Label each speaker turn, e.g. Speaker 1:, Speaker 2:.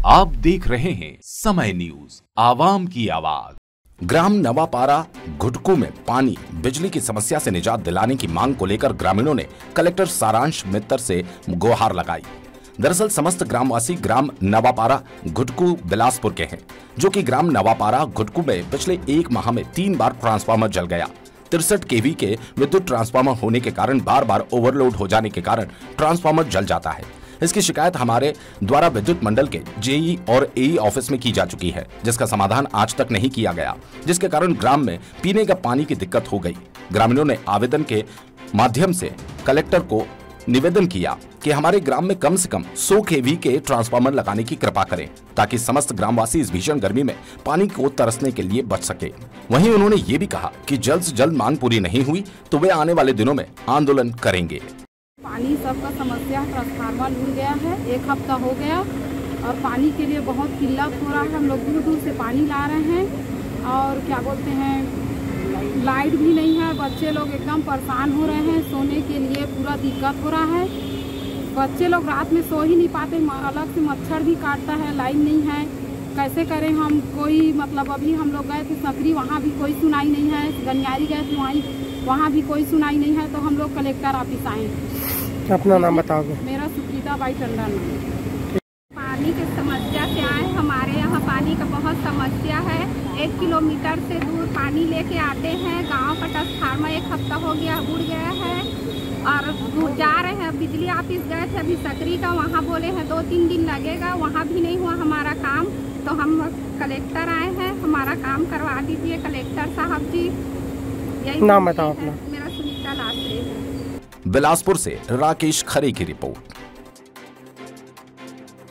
Speaker 1: आप देख रहे हैं समय न्यूज, आवाम की आवाज।
Speaker 2: ग्राम नवापारा घुटकू में पानी बिजली की समस्या से निजात दिलाने की मांग को लेकर ग्रामीणों ने कलेक्टर सारांश मित्तर से गुहार लगाई। दरअसल समस्त ग्रामवासी ग्राम नवापारा घुटकू बिलासपुर के हैं, जो कि ग्राम नवापारा घुटकू में पिछले 1 माह में 3 बार ट्रांसफार्मर जल गया। 63 केवी के विद्युत ट्रांसफार्मर होने के कारण बार बार ओवरलोड हो जाने के कारण ट्रांसफार्मर जल जाता है। इसकी शिकायत हमारे द्वारा विद्युत मंडल के जेई और एई ऑफिस में की जा चुकी है, जिसका समाधान आज तक नहीं किया गया, जिसके कारण ग्राम में पीने का पानी की दिक्कत हो गई। ग्रामीणों ने आवेदन के माध्यम से कलेक्टर को निवेदन किया कि हमारे ग्राम में कम से कम 100 केवी के ट्रांसफार्मर लगाने की कृपा करें, ताकि समस्त ग्रामवासी इस भीषण गर्मी में पानी को तरसने के लिए बच सके। वहीं उन्होंने ये भी कहा कि जल्द से जल्द मांग पूरी नहीं हुई तो वे आने वाले दिनों में आंदोलन करेंगे।
Speaker 3: पानी सबका समस्या, ट्रांसफार्मर लूट गया है, 1 हफ्ता हो गया और पानी के लिए बहुत किल्लत हो रहा है। हम लोग दूर दूर से पानी ला रहे हैं और क्या बोलते हैं, लाइट भी नहीं है। बच्चे लोग एकदम परेशान हो रहे हैं, सोने के लिए पूरा दिक्कत हो रहा है। बच्चे लोग रात में सो ही नहीं पाते, अलग से मच्छर भी काटता है, लाइन नहीं है, कैसे करें हम। कोई मतलब अभी हम लोग गए थे सकरी, वहाँ भी कोई सुनाई नहीं है। गनियारी गए थे, वहाँ भी कोई सुनाई नहीं है। तो हम लोग कलेक्टर ऑफिस आए।
Speaker 4: अपना नाम बताओगे?
Speaker 3: मेरा सुप्रीता बाई टंडन।
Speaker 5: पानी की समस्या से आए। हमारे यहाँ पानी का बहुत समस्या है। 1 किलोमीटर से दूर पानी लेके आते हैं। गांव का ट्रांसफार्मर 1 हफ्ता हो गया, उड़ गया है और जा रहे हैं। बिजली ऑफिस गए थे अभी सकरी का, वहाँ बोले हैं 2-3 दिन लगेगा, वहाँ भी नहीं हुआ हमारा काम। तो हम कलेक्टर आए हैं, हमारा काम करवा दीजिए कलेक्टर साहब जी। यही
Speaker 4: नाम बताओ अपना।
Speaker 5: मेरा सुनीता लास्टे है।
Speaker 2: बिलासपुर से राकेश खरे की रिपोर्ट।